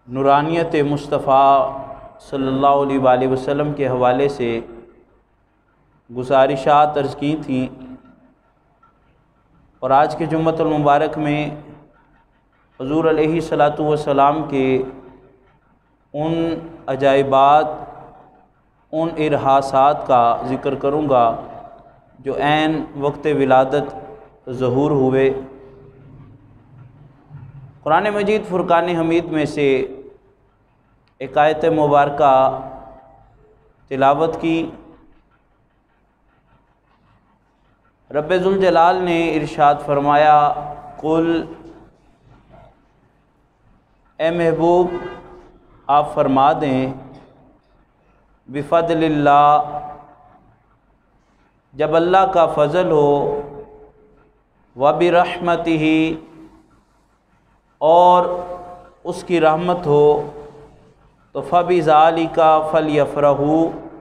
नूरानियत मुस्तफ़ा सल्लल्लाहु अलैहि वसल्लम के हवाले से गुज़ारिशात अर्ज़ की थी और आज के जुम्मतुल मुबारक में हुज़ूर अलैहिस्सलातु वस्सलाम के उन अजाइबात, उन इरहासात का ज़िक्र करूँगा जो ऐन वक्त विलादत ज़हूर हुए। कुरान मजीद फ़ुरक़ान हमीद में से एक आयत मुबारका तिलावत की। रब्बे ज़ुल जलाल ने इरशाद फरमाया, कुल ए महबूब आप फरमा दें, बिफ़ज़लिल्लाह, जब अल्लाह का फ़ज़ल हो, व बिरहमतिही, और उसकी रहमत हो, तो फ़बिज़ालिका फ़लयफ़रहू,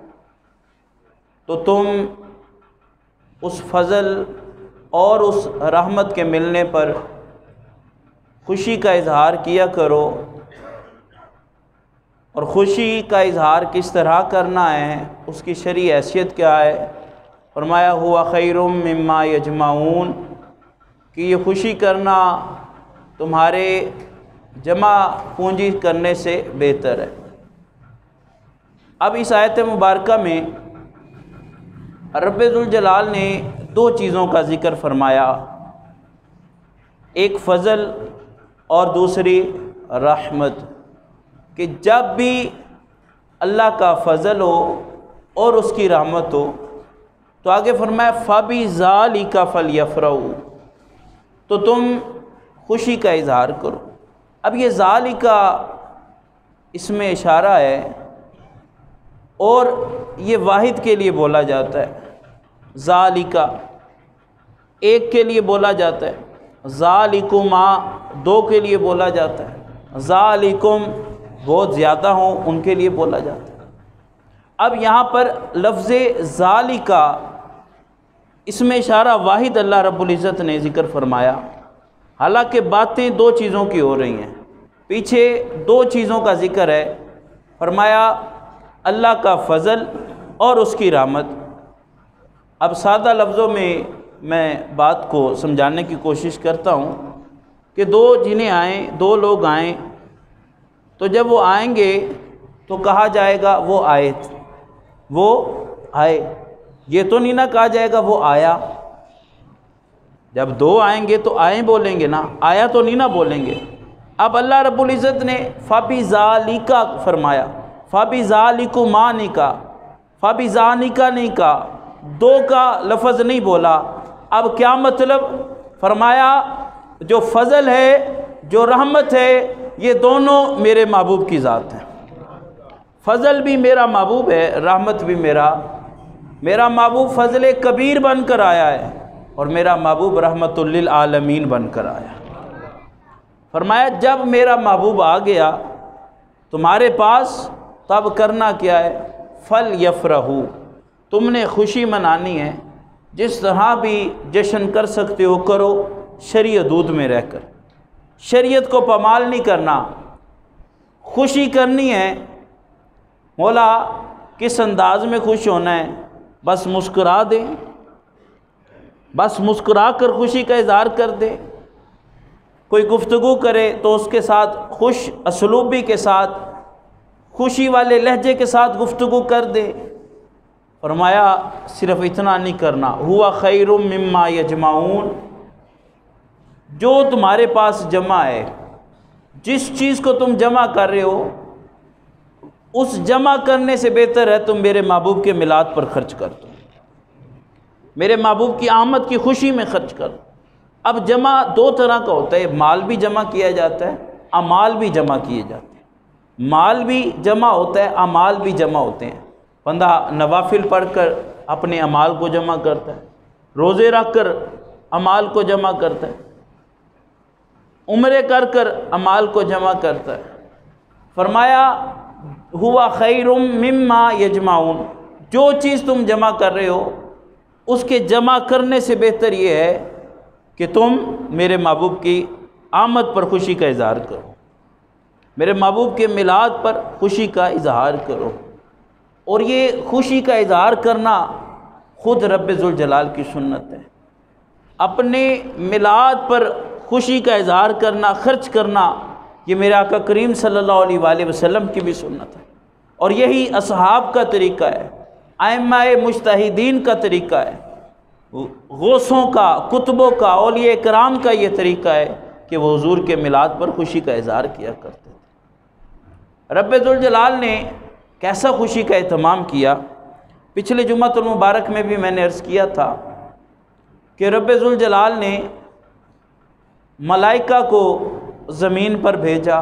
तो तुम उस फ़ज़ल और उस रहमत के मिलने पर खुशी का इज़हार किया करो। और ख़ुशी का इज़हार किस तरह करना है, उसकी शरई हैसियत क्या है? फरमाया हुआ खैरुम मिम्मा यजमाऊन, कि ये खुशी करना तुम्हारे जमा पूंजी करने से बेहतर है। अब इस आयत मुबारका में रब्बे ज़ुल जलाल ने दो चीज़ों का ज़िक्र फरमाया, एक फ़ज़ल और दूसरी रहमत, कि जब भी अल्लाह का फ़ज़ल हो और उसकी रहमत हो, तो आगे फरमाया फ़बिज़ालिका फ़लयफ़रहू, तो तुम खुशी का इज़हार करो। अब ये ज़ालिका इसमें इशारा है और ये वाहिद के लिए बोला जाता है। ज़ालिका एक के लिए बोला जाता है, ज़ालिकुमा दो के लिए बोला जाता है, ज़ालिकुम बहुत ज़्यादा हों उनके लिए बोला जाता है। अब यहाँ पर लफ्ज़ ज़ालिका इसमें इशारा वाहिद अल्लाह रब्बुल इज़्ज़त ने ज़िक्र फरमाया। हालांकि बातें दो चीज़ों की हो रही हैं, पीछे दो चीज़ों का ज़िक्र है। फरमाया अल्लाह का फ़ज़ल और उसकी रहमत। अब सादा लफ्ज़ों में मैं बात को समझाने की कोशिश करता हूँ कि दो लोग आएँ, तो जब वो आएंगे तो कहा जाएगा वो आए, वो आए, ये तो नहीं ना कहा जाएगा वो आया। जब दो आएंगे तो आए बोलेंगे ना, आया तो नहीं ना बोलेंगे। अब अल्लाह रब्बुल इज़्ज़त ने फ़बिज़ालिका फरमाया, फ़बिज़ालिकुमा नहीं कहा, फ़बिज़ानिका नहीं कहा, दो का लफ्ज़ नहीं बोला। अब क्या मतलब? फरमाया जो फ़ज़ल है, जो रहमत है, ये दोनों मेरे महबूब की ज़ात है। फ़ज़ल भी मेरा महबूब है, रहमत भी मेरा महबूब फ़ज़ल कबीर बनकर आया है और मेरा महबूब रहमतुल लिल आलमीन बनकर आया। फरमाया जब मेरा महबूब आ गया तुम्हारे पास, तब करना क्या है? फ़लयफ़रहू, तुमने खुशी मनानी है। जिस तरह भी जश्न कर सकते हो करो, शरीयत दूध में रहकर। शरीयत को पामाल नहीं करना, खुशी करनी है। मौला किस अंदाज में खुश होना है? बस मुस्कुरा दें, बस मुस्कुरा कर खुशी का इज़हार कर दे। कोई गुफ्तगू करे तो उसके साथ खुश असलूबी के साथ, खुशी वाले लहजे के साथ गुफ्तगू कर दे। फरमाया सिर्फ़ इतना नहीं करना, हुआ खैरुम मिम्मा यजमाऊन, जो तुम्हारे पास जमा है, जिस चीज़ को तुम जमा कर रहे हो, उस जमा करने से बेहतर है तुम मेरे महबूब के मिलाद पर खर्च कर दो, मेरे महबूब की आमद की खुशी में खर्च कर। अब जमा दो तरह का होता है, माल भी जमा किया जाता है, अमाल भी जमा किए जाते हैं। माल भी जमा होता है, अमाल भी जमा होते हैं। बंदा नवाफिल पढ़कर अपने अमाल को जमा करता है, रोज़े रख कर अमाल को जमा करता है, उम्रे कर कर अमाल को जमा करता है। फरमाया हुआ खैरुम मिम्मा यजमाऊन, जो चीज़ तुम जमा कर रहे हो उसके जमा करने से बेहतर ये है कि तुम मेरे महबूब की आमद पर खुशी का इज़हार करो। मेरे महबूब के मिलाद पर खुशी का इजहार करो। और ये खुशी का इजहार करना ख़ुद रब्बे ज़ुल जलाल की सुन्नत है। अपने मिलाद पर खुशी का इजहार करना, खर्च करना, ये मेरे आका करीम सल्लल्लाहु अलैहि वसल्लम की भी सुन्नत है। और यही असहाब का तरीक़ा है, आइम्माए मुज्तहिदीन का तरीक़ा है, गौसों का, कुतुबों का, औलिया कराम का ये तरीक़ा है कि वो हुज़ूर के मिलाद पर खुशी का इजहार किया करते थे। रब्बे ज़ुल जलाल ने कैसा खुशी का एहतमाम किया। पिछले जुम्मतुल मुबारक में भी मैंने अर्ज़ किया था कि रब्बे ज़ुल जलाल ने मलाइका को ज़मीन पर भेजा।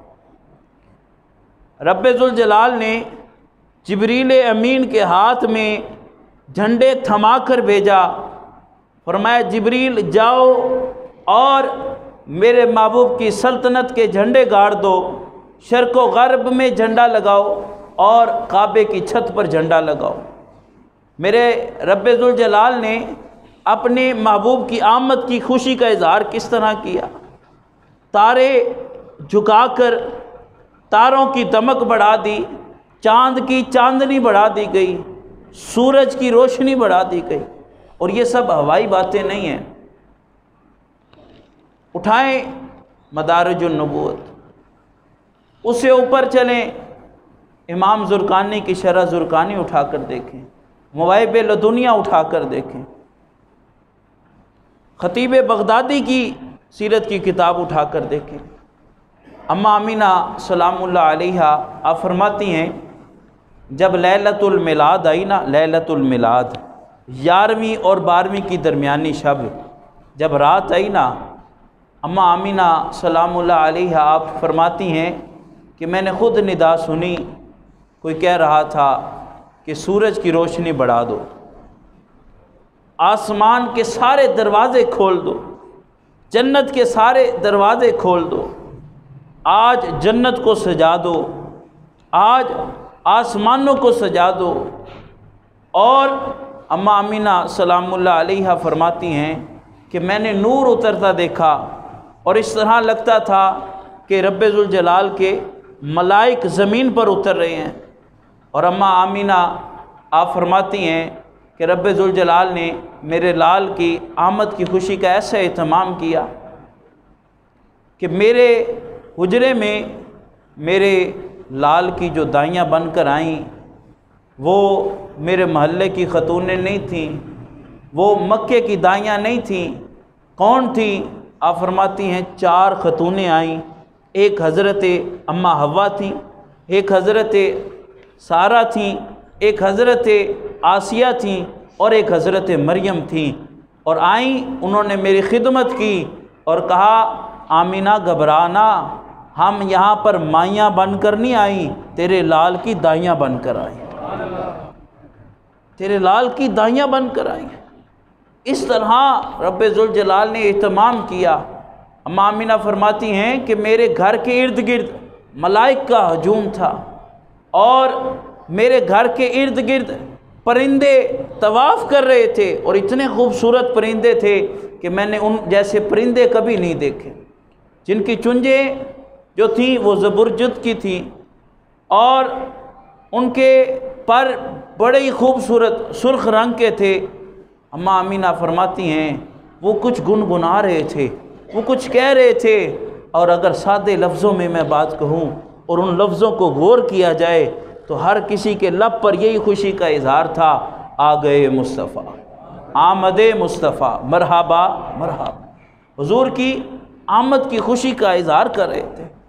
रब्बे ज़ुल जलाल ने जिब्रील अमीन के हाथ में झंडे थमा कर भेजा। फरमाया जिब्रील जाओ और मेरे महबूब की सल्तनत के झंडे गाड़ दो, शर्क़ व ग़र्ब में झंडा लगाओ और काबे की छत पर झंडा लगाओ। मेरे रब्बे ज़ुल जलाल ने अपने महबूब की आमद की खुशी का इजहार किस तरह किया। तारे झुकाकर तारों की दमक बढ़ा दी, चाँद की चांदनी बढ़ा दी गई, सूरज की रोशनी बढ़ा दी गई। और ये सब हवाई बातें नहीं हैं। उठाएं मदारिजुन नबूवत, उससे ऊपर चलें, इमाम ज़ुरक़ानी की शरह ज़ुरक़ानी उठा कर देखें, मवाइब लदुनिया उठा कर देखें, ख़तीब बगदादी की सीरत की किताब उठा कर देखें। अम्मा आमीना सलामुल्लाह अलैहा आप फरमाती हैं, जब लैलतुल मिलाद आई ना, लैलतुल मिलाद 11वीं और 12वीं की दरमियानी शब, जब रात आई ना, अम्मा आमीना सलामुल्लाह अलैहा आप फरमाती हैं कि मैंने ख़ुद निदा सुनी, कोई कह रहा था कि सूरज की रोशनी बढ़ा दो, आसमान के सारे दरवाज़े खोल दो, जन्नत के सारे दरवाज़े खोल दो, आज जन्नत को सजा दो, आज आसमानों को सजा दो। और अम्मा आमीना सलामुल्लाह अलैहा फरमाती हैं कि मैंने नूर उतरता देखा और इस तरह लगता था कि रब्बे ज़ुल जलाल के मलाइक ज़मीन पर उतर रहे हैं। और अम्मा आमीना आप फरमाती हैं कि रब्बे ज़ुल जलाल ने मेरे लाल की आमद की खुशी का ऐसा एहतमाम किया कि मेरे हुजरे में मेरे लाल की जो दाइयाँ बनकर आईं वो मेरे महल्ले की खतूनें नहीं थीं, वो मक्के की दाइयाँ नहीं थीं। कौन थी? आप फरमाती हैं 4 खतूनें आईं। एक हज़रत अम्मा हव्वा थी, एक हज़रत सारा थी, एक हज़रत आसिया थी और एक हज़रत मरियम थी। और आईं, उन्होंने मेरी खिदमत की और कहा, आमीना घबराना, हम यहाँ पर माइयाँ बनकर नहीं आई, तेरे लाल की दाइयाँ बनकर आई, तेरे लाल की दाइयाँ बनकर आई। इस तरह रब्बे ज़ुल जलाल ने एहतमाम किया। अम्मा आमीना फरमाती हैं कि मेरे घर के इर्द गिर्द मलाइक का हजूम था और मेरे घर के इर्द गिर्द परिंदे तवाफ़ कर रहे थे और इतने खूबसूरत परिंदे थे कि मैंने उन जैसे परिंदे कभी नहीं देखे, जिनकी चुंजें जो थी वो ज़बरजद की थी और उनके पर बड़े ही खूबसूरत सुर्ख रंग के थे। अम्मा आमीना फरमाती हैं वो कुछ गुनगुना रहे थे, वो कुछ कह रहे थे, और अगर सादे लफ्ज़ों में मैं बात कहूँ और उन लफ्ज़ों को गौर किया जाए तो हर किसी के लब पर यही खुशी का इजहार था, आ गए मुस्तफ़ा, आमदे मुस्तफ़ा, मरहबा मरहबा। हुजूर की आमद की खुशी का इजहार कर रहे थे।